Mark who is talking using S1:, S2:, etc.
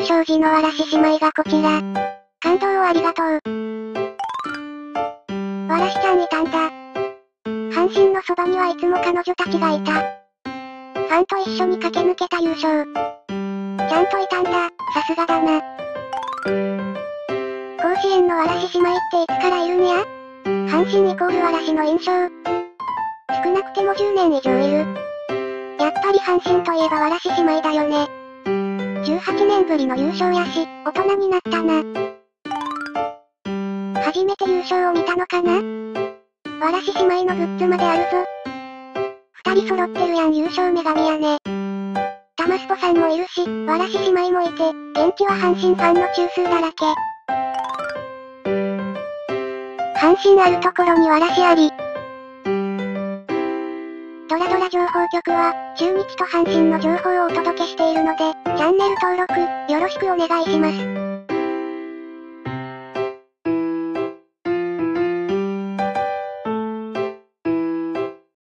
S1: 勝時の嵐姉妹がこちら。感動をありがとう。わらしちゃんいたんだ。阪神のそばにはいつも彼女たちがいた。ファンと一緒に駆け抜けた優勝。ちゃんといたんだ、さすがだな。甲子園の嵐姉妹っていつからいるんや？阪神イコール嵐の印象。少なくても10年以上いる。やっぱり阪神といえば嵐姉妹だよね。18年ぶりの優勝やし、大人になったな。初めて優勝を見たのかな？わらし姉妹のグッズまであるぞ。二人揃ってるやん、優勝女神やね。タマスポさんもいるし、わらし姉妹もいて、現地は阪神ファンの中枢だらけ。阪神あるところにわらしあり。ドラドラ情報局は、中日と阪神の情報をお届けしているので、チャンネル登録、よろしくお願いします。